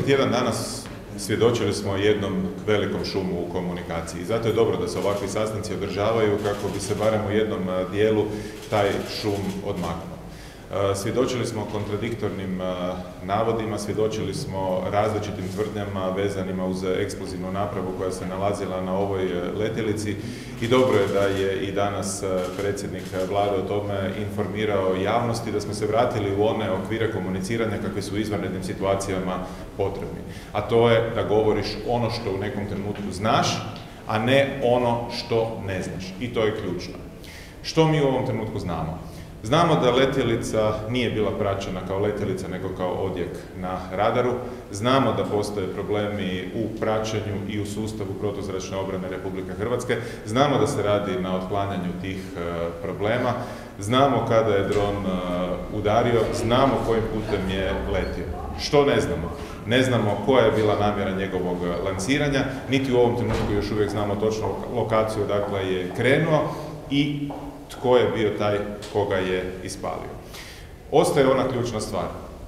Proteklih tjedan danas svjedočili smo jednom velikom šumu u komunikaciji i zato je dobro da se ovakvi sastanci održavaju kako bi se barem u jednom dijelu taj šum odmaknuo. Svjedočili smo kontradiktornim navodima, svjedočili smo različitim tvrdnjama vezanima uz eksplozivnu napravu koja se nalazila na ovoj letjelici i dobro je da je i danas predsjednik vlade o tome informirao javnosti, da smo se vratili u one okvire komuniciranja kakve su u izvanrednim situacijama potrebni. A to je da govoriš ono što u nekom trenutku znaš, a ne ono što ne znaš. I to je ključno. Što mi u ovom trenutku znamo? Znamo da letjelica nije bila praćena kao letjelica, nego kao odjek na radaru. Znamo da postoje problemi u praćenju i u sustavu protuzračne obrane Republike Hrvatske. Znamo da se radi na otklanjanju tih problema. Znamo kada je dron udario, znamo kojim putem je letio. Što ne znamo? Ne znamo koja je bila namjera njegovog lansiranja, niti u ovom trenutku još uvijek znamo točno lokaciju odakle je krenuo i tko je bio taj koga je ispalio. Ostaje ona ključna stvar.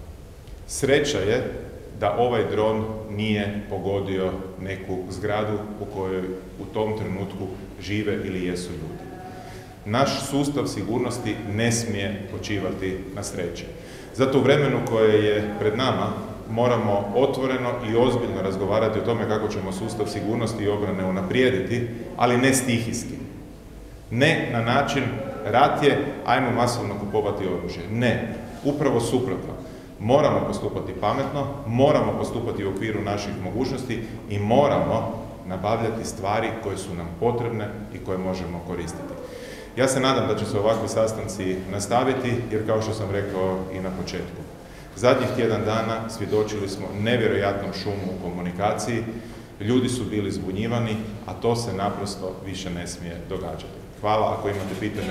Sreća je da ovaj dron nije pogodio neku zgradu u kojoj u tom trenutku žive ili jesu ljudi. Naš sustav sigurnosti ne smije počivati na sreći. Zato u vremenu koje je pred nama moramo otvoreno i ozbiljno razgovarati o tome kako ćemo sustav sigurnosti i obrane unaprijediti, ali ne stihijski. Ne na način rat je, ajmo masovno kupovati oružje. Ne, upravo suprotno. Moramo postupati pametno, moramo postupati u okviru naših mogućnosti i moramo nabavljati stvari koje su nam potrebne i koje možemo koristiti. Ja se nadam da će se ovakvi sastanci nastaviti, jer kao što sam rekao i na početku, zadnjih tjedan dana svjedočili smo nevjerojatnom šumu u komunikaciji, ljudi su bili zbunjivani, a to se naprosto više ne smije događati. Hvala, ako imate pitanja.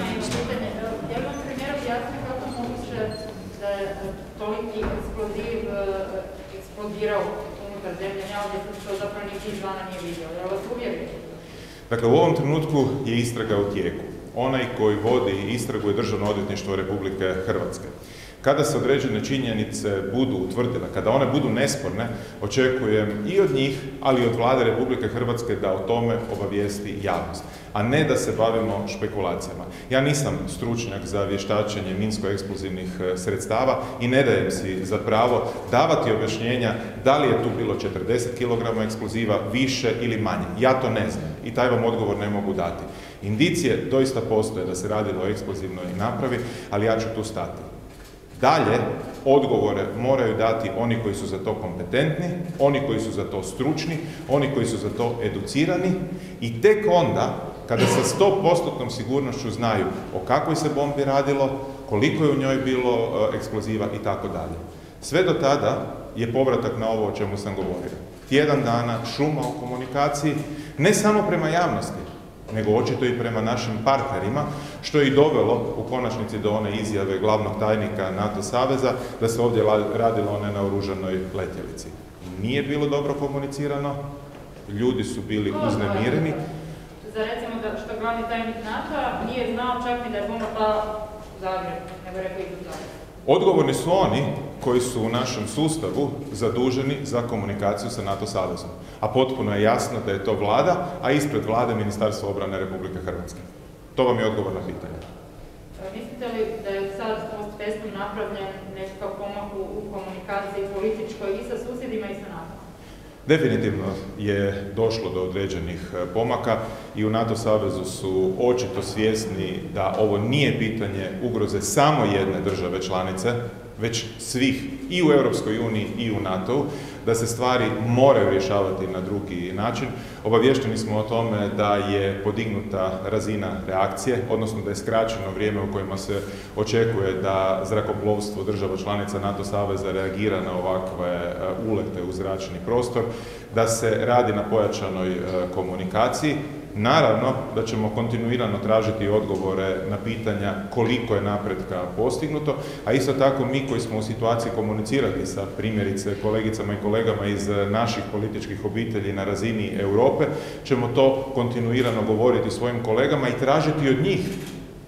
Ja vam premijer objasniti kako moguće da je toliki eksploziv eksplodirao unutar zemlje, što zapravo niti izvana nije vidio. Ja vas uvjerim. Dakle, u ovom trenutku je istraga u tijeku. Onaj koji vodi istragu je Državno odvjetništvo Republike Hrvatske. Kada se određene činjenice budu utvrdile, kada one budu nesporne, očekujem i od njih, ali i od Vlade Republike Hrvatske da o tome obavijesti javnost, a ne da se bavimo špekulacijama. Ja nisam stručnjak za vještačenje minsko-eksplozivnih sredstava i ne dajem si za pravo davati objašnjenja da li je tu bilo 40 kg eksploziva, više ili manje. Ja to ne znam i taj vam odgovor ne mogu dati. Indicije doista postoje da se radilo o eksplozivnoj napravi, ali ja ću tu stati. Dalje, odgovore moraju dati oni koji su za to kompetentni, oni koji su za to stručni, oni koji su za to educirani i tek onda, kada sa 100% sigurnošću znaju o kakvoj se bombi radilo, koliko je u njoj bilo eksploziva i tako dalje. Sve do tada je povratak na ovo o čemu sam govorio. Tjedan dana šuma u komunikaciji, ne samo prema javnosti, nego očito i prema našim partnerima, što je i dovelo u konačnici do one izjave glavnog tajnika NATO saveza da se ovdje radilo o nenaoružanoj letjelici. Nije bilo dobro komunicirano, ljudi su bili uznemireni. Za recimo da što glavni tajnik NATO nije znao čak ni da je bomba pala u Zagreb, nego rekao i u Zagreb. Odgovorni su oni koji su u našem sustavu zaduženi za komunikaciju sa NATO savezom. A potpuno je jasno da je to vlada, a ispred vlade Ministarstvo obrane Republike Hrvatske. To vam je odgovor na pitanje. Mislite li da je sad post-festum napravljen nekakav pomak u komunikaciji političkoj i sa susjedima i sa NATO? Definitivno je došlo do određenih pomaka i u NATO savezu su očito svjesni da ovo nije pitanje ugroze samo jedne države članice, već svih i u Europskoj uniji i u NATO-u, da se stvari moraju rješavati na drugi način. Obavješteni smo o tome da je podignuta razina reakcije, odnosno da je skraćeno vrijeme u kojima se očekuje da zrakoplovstvo država članica NATO saveza reagira na ovakve ulete u zračni prostor, da se radi na pojačanoj komunikaciji. Naravno da ćemo kontinuirano tražiti odgovore na pitanja koliko je napretka postignuto, a isto tako mi koji smo u situaciji komunicirati sa primjerice kolegicama i kolegama iz naših političkih obitelji na razini Europe, ćemo to kontinuirano govoriti svojim kolegama i tražiti od njih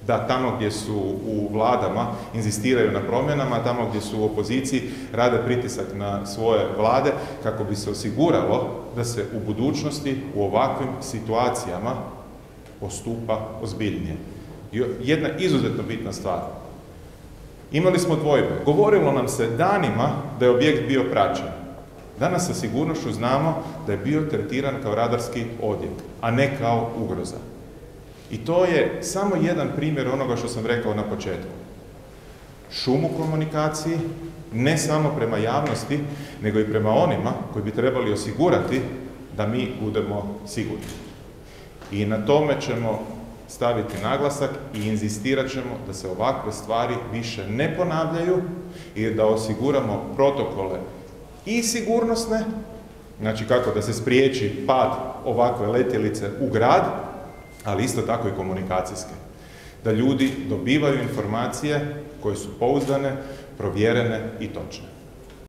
da tamo gdje su u vladama inzistiraju na promjenama, tamo gdje su u opoziciji rade pritisak na svoje vlade kako bi se osiguralo da se u budućnosti u ovakvim situacijama postupa ozbiljnije. I jedna izuzetno bitna stvar. Imali smo dvojbe. Govorilo nam se danima da je objekt bio praćen. Danas sa sigurnošću znamo da je bio tretiran kao radarski odjek, a ne kao ugroza. I to je samo jedan primjer onoga što sam rekao na početku. Šum u komunikaciji, ne samo prema javnosti, nego i prema onima koji bi trebali osigurati da mi budemo sigurni. I na tome ćemo staviti naglasak i inzistirat ćemo da se ovakve stvari više ne ponavljaju i da osiguramo protokole i sigurnosne, znači kako da se spriječi pad ovakve letjelice u grad, ali isto tako i komunikacijske. Da ljudi dobivaju informacije koje su pouzdane, provjerene i točne.